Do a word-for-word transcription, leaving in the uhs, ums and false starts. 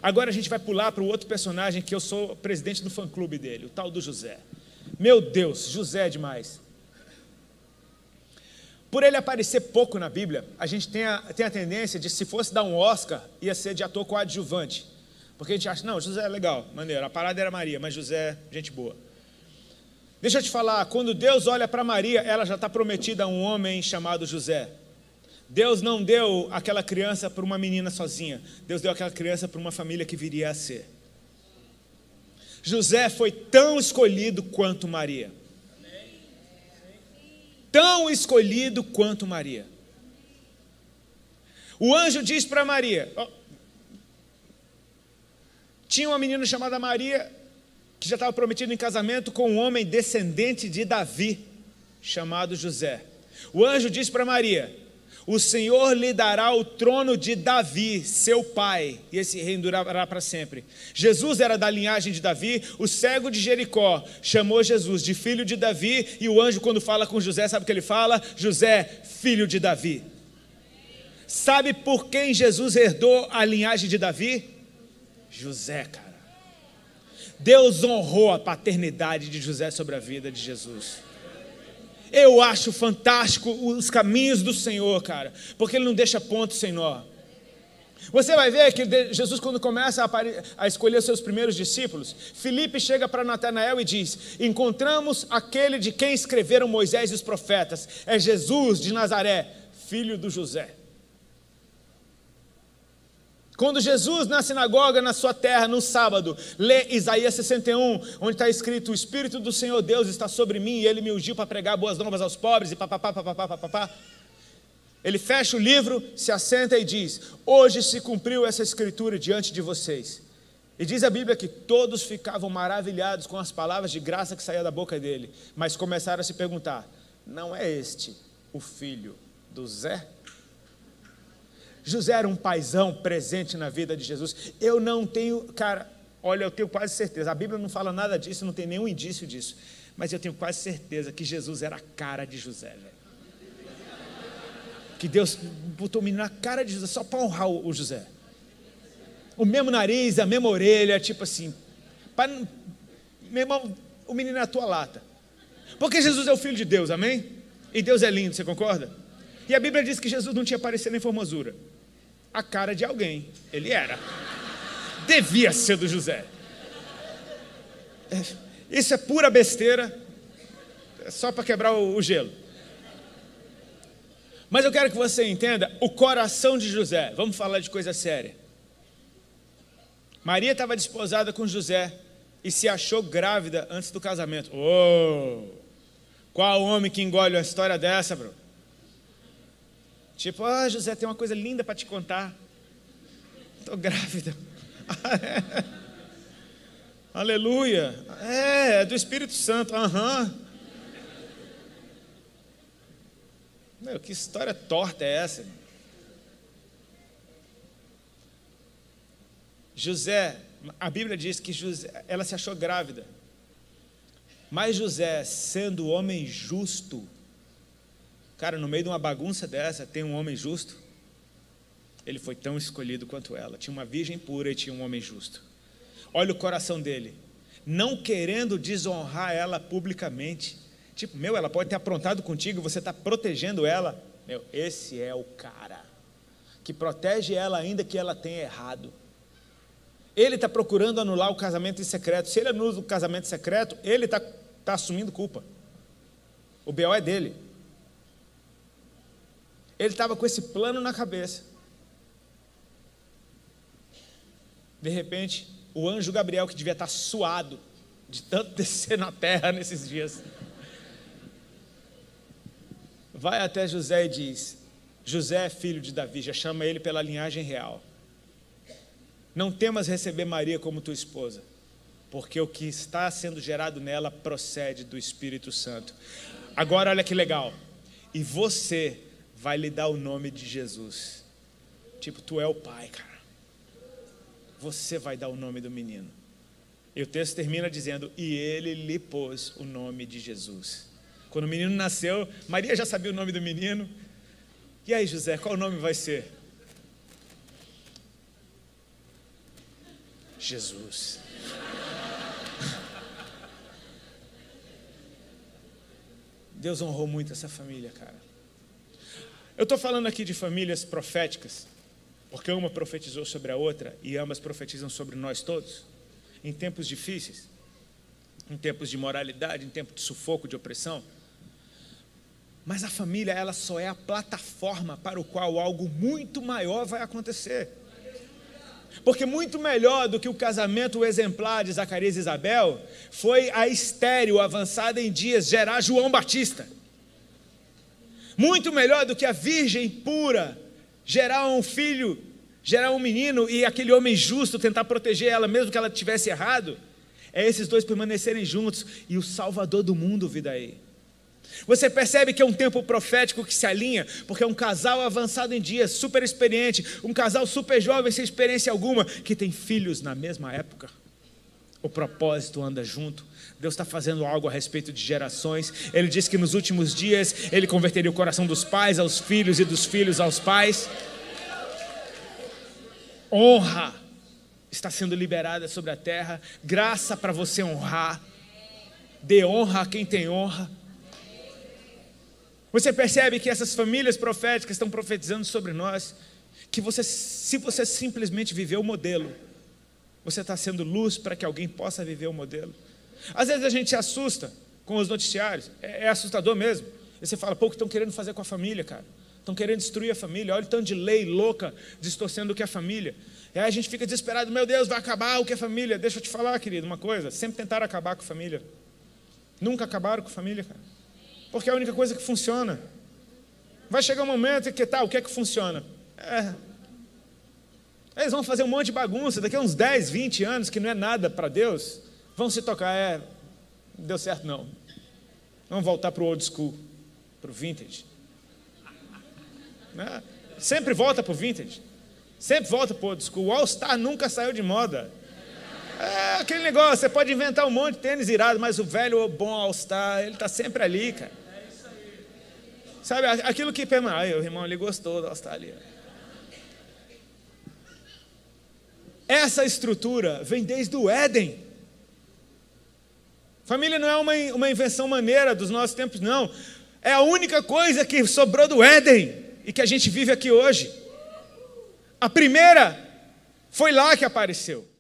Agora a gente vai pular para o outro personagem que eu sou presidente do fã-clube dele, o tal do José. Meu Deus, José é demais. Por ele aparecer pouco na Bíblia, a gente tem a, tem a tendência de, se fosse dar um Oscar, ia ser de ator coadjuvante. Porque a gente acha, não, José é legal, maneiro, a parada era Maria, mas José, gente boa. Deixa eu te falar, quando Deus olha para Maria, ela já está prometida a um homem chamado José. Deus não deu aquela criança para uma menina sozinha, Deus deu aquela criança para uma família que viria a ser. José foi tão escolhido quanto Maria. Tão escolhido quanto Maria. O anjo diz para Maria, ó, tinha uma menina chamada Maria, que já estava prometida em casamento com um homem descendente de Davi, chamado José. O anjo diz para Maria, o Senhor lhe dará o trono de Davi, seu pai, e esse reino durará para sempre. Jesus era da linhagem de Davi, o cego de Jericó chamou Jesus de filho de Davi, e o anjo, quando fala com José, sabe o que ele fala? José, filho de Davi. Sabe por quem Jesus herdou a linhagem de Davi? José, cara. Deus honrou a paternidade de José sobre a vida de Jesus. Eu acho fantástico os caminhos do Senhor, cara, porque Ele não deixa ponto sem nó. Você vai ver que Jesus, quando começa a, a escolher seus primeiros discípulos, Filipe chega para Natanael e diz, encontramos aquele de quem escreveram Moisés e os profetas, é Jesus de Nazaré, filho do José. Quando Jesus, na sinagoga, na sua terra, no sábado, lê Isaías sessenta e um, onde está escrito, o Espírito do Senhor Deus está sobre mim, e Ele me ungiu para pregar boas novas aos pobres, e papapá, papapá, papapá. Ele fecha o livro, se assenta e diz, hoje se cumpriu essa escritura diante de vocês. E diz a Bíblia que todos ficavam maravilhados com as palavras de graça que saíam da boca dele, mas começaram a se perguntar, não é este o filho do Zé? José era um paizão presente na vida de Jesus. Eu não tenho, cara, olha, eu tenho quase certeza, a Bíblia não fala nada disso, não tem nenhum indício disso, mas eu tenho quase certeza que Jesus era a cara de José, velho. Que Deus botou o menino na cara de José, só para honrar o José. O mesmo nariz, a mesma orelha, tipo assim, para, meu irmão, o menino é a tua lata. Porque Jesus é o Filho de Deus, amém? E Deus é lindo, você concorda? E a Bíblia diz que Jesus não tinha parecer nem formosura. A cara de alguém, ele era. Devia ser do José. Isso é pura besteira, é só para quebrar o, o gelo. Mas eu quero que você entenda o coração de José. Vamos falar de coisa séria. Maria estava desposada com José e se achou grávida antes do casamento. Oh, qual homem que engole uma história dessa, bro? Tipo, ah, José, tem uma coisa linda para te contar. Estou grávida. Aleluia. É, é do Espírito Santo. Aham. Uhum. Meu, que história torta é essa? José, a Bíblia diz que José, ela se achou grávida. Mas José, sendo homem justo, cara, no meio de uma bagunça dessa, tem um homem justo. Ele foi tão escolhido quanto ela. Tinha uma virgem pura e tinha um homem justo. Olha o coração dele. Não querendo desonrar ela publicamente. Tipo, meu, ela pode ter aprontado contigo, você está protegendo ela. Meu, esse é o cara que protege ela ainda que ela tenha errado. Ele está procurando anular o casamento em secreto. Se ele anula o casamento secreto, ele está tá assumindo culpa. O B O é dele. Ele estava com esse plano na cabeça. De repente, o anjo Gabriel, que devia estar suado de tanto descer na terra nesses dias, vai até José e diz, José é filho de Davi, já chama ele pela linhagem real. Não temas receber Maria como tua esposa, porque o que está sendo gerado nela procede do Espírito Santo. Agora olha que legal, e você vai lhe dar o nome de Jesus. Tipo, tu é o pai, cara. Você vai dar o nome do menino. E o texto termina dizendo, e ele lhe pôs o nome de Jesus. Quando o menino nasceu, Maria já sabia o nome do menino. E aí, José, qual o nome vai ser? Jesus. Deus honrou muito essa família, cara. Eu estou falando aqui de famílias proféticas, porque uma profetizou sobre a outra e ambas profetizam sobre nós todos, em tempos difíceis, em tempos de moralidade, em tempos de sufoco, de opressão. Mas a família, ela só é a plataforma para o qual algo muito maior vai acontecer. Porque muito melhor do que o casamento exemplar de Zacarias e Isabel foi a estéril avançada em dias gerar João Batista. Muito melhor do que a virgem pura gerar um filho, gerar um menino e aquele homem justo tentar proteger ela mesmo que ela tivesse errado, é esses dois permanecerem juntos e o Salvador do mundo vir daí. Você percebe que é um tempo profético que se alinha, porque é um casal avançado em dias, super experiente, um casal super jovem, sem experiência alguma, que tem filhos na mesma época. O propósito anda junto. Deus está fazendo algo a respeito de gerações. Ele disse que nos últimos dias Ele converteria o coração dos pais aos filhos e dos filhos aos pais. Honra está sendo liberada sobre a terra. Graça para você honrar. Dê honra a quem tem honra. Você percebe que essas famílias proféticas estão profetizando sobre nós, que você, se você simplesmente viver o modelo, você está sendo luz para que alguém possa viver o modelo. Às vezes a gente se assusta com os noticiários, é, é assustador mesmo. E você fala, pô, o que estão querendo fazer com a família, cara? Estão querendo destruir a família, olha o tanto de lei louca distorcendo o que é a família. E aí a gente fica desesperado, meu Deus, vai acabar o que é família. Deixa eu te falar, querido, uma coisa, sempre tentaram acabar com a família. Nunca acabaram com a família, cara. Porque é a única coisa que funciona. Vai chegar um momento em que tá, o que é que funciona? É. Eles vão fazer um monte de bagunça, daqui a uns dez, vinte anos, que não é nada para Deus, vão se tocar, é, não deu certo não. Vamos voltar para o old school, para o vintage. Né? Sempre volta para o vintage. Sempre volta para o old school. O All-Star nunca saiu de moda. É aquele negócio, você pode inventar um monte de tênis irado, mas o velho bom All-Star, ele está sempre ali, cara. Sabe, aquilo que permanece, ah, o irmão ali gostou do All-Star ali. Essa estrutura vem desde o Éden. Família não é uma, uma invenção maneira dos nossos tempos, não. É a única coisa que sobrou do Éden e que a gente vive aqui hoje. A primeira foi lá que apareceu.